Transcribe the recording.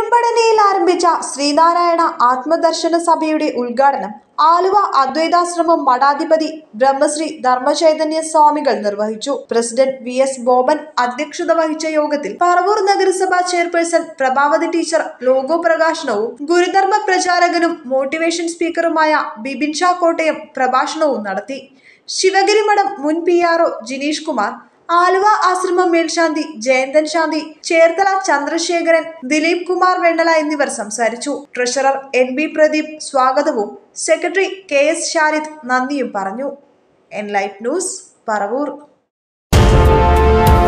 പെരുമ്പടനയിൽ ആരംഭിച്ച ശ്രീനാരായണ ആത്മദർശന സഭയുടെ ഉദ്ഘാടനം ആലുവ അദ്വൈതാശ്രമം മഠാധിപതി ബ്രഹ്മശ്രീ ധർമ്മചൈതന്യ സ്വാമികൾ നിർവഹിച്ചു. പ്രസിഡന്റ് VS ബോബൻ അധ്യക്ഷത വഹിച്ച യോഗത്തിൽ പറവൂർ നഗരസഭാ ചെയർപേഴ്സൺ പ്രഭാവതി ടീച്ചർ ലോഗോ പ്രകാശനവും ഗുരുധർമ്മ പ്രചാരകനും മോട്ടിവേഷൻ സ്പീക്കറുമായ ബിബിൻ ഷാ കോട്ടയം പ്രഭാഷണവും നടത്തി. ശിവഗിരി മഠം മുൻ PRO ജിനീഷ് കുമാർ, ആലുവ ആശ്രമം മേൽശാന്തി ജയന്തൻ ശാന്തി, ചേർത്തല ചന്ദ്രശേഖരൻ, ദിലീപ് കുമാർ വെണ്ണല എന്നിവർ സംസാരിച്ചു. ട്രഷറർ NB പ്രദീപ് സ്വാഗതവും സെക്രട്ടറി KS ഷാരിദ് നന്ദിയും പറഞ്ഞു. Enlight news, Paravur.